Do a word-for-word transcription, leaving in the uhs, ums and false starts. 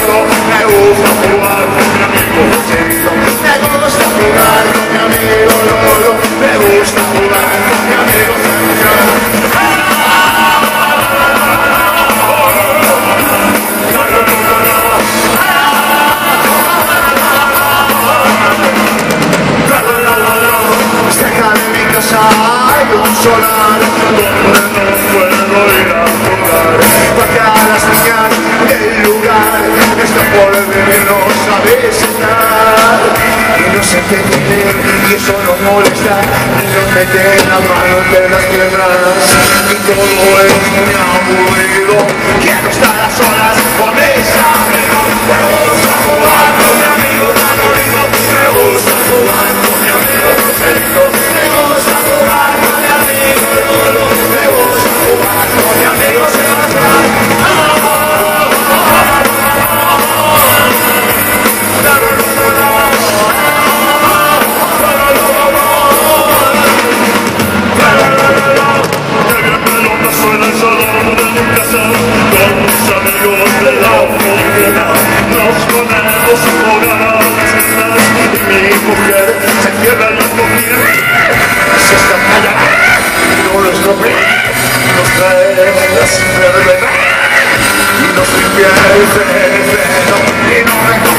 lolo. Me gusta jugar con mi amigo Joselito. Me gusta jugar con mi amigo Lolo. Me gusta jugar con mi amigo Joselito. Cerca de mi casa hay un solar donde no puedo ir a jugar, porque a las niñas del lugar está por ver, no sabe estar y no se entiende y eso no molesta y nos mete la mano entre las piernas y todo es muy aburrido. Quiero estar a solas con mis amigos. Me gusta jugar con mi amigo Manolito. Me gusta jugar con mi amigo Joselito. Me gusta jugar con mi amigo Lolo. Me gusta jugar con mi amigo Sebastián. Suena el salón de mi casa con mis amigos de la oficina. Nos ponemos a jugar a las cartas y mi mujer se cierra en la cocina. Se está callando, no lo estropea. Nos trae la cerveza y nos limpia el cerebro y no me